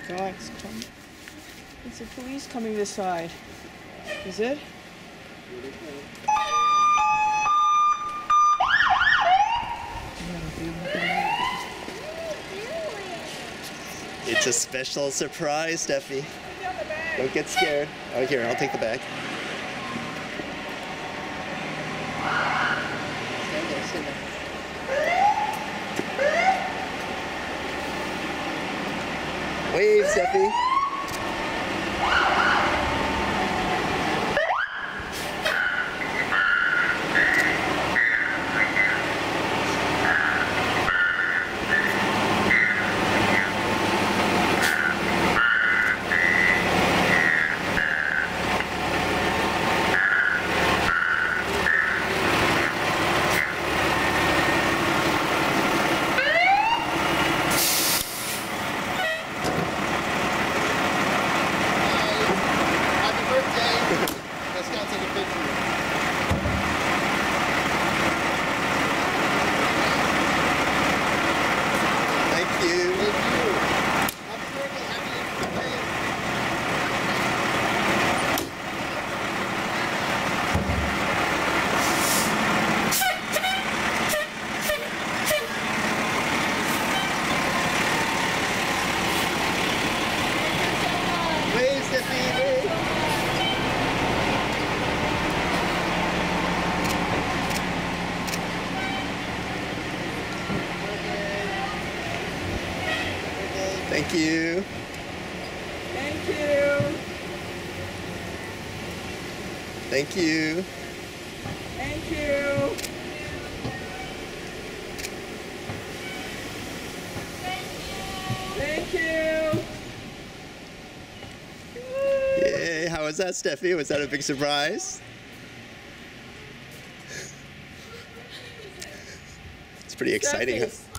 God, it's the police coming this side. Is it? It's a special surprise, Steffi. Don't get scared. Oh, here, I'll take the bag. Wave, Steffi. Thank you. Thank you. Thank you. Thank you. Thank you. Yay, how was that, Steffi? Was that a big surprise? It's pretty exciting, huh?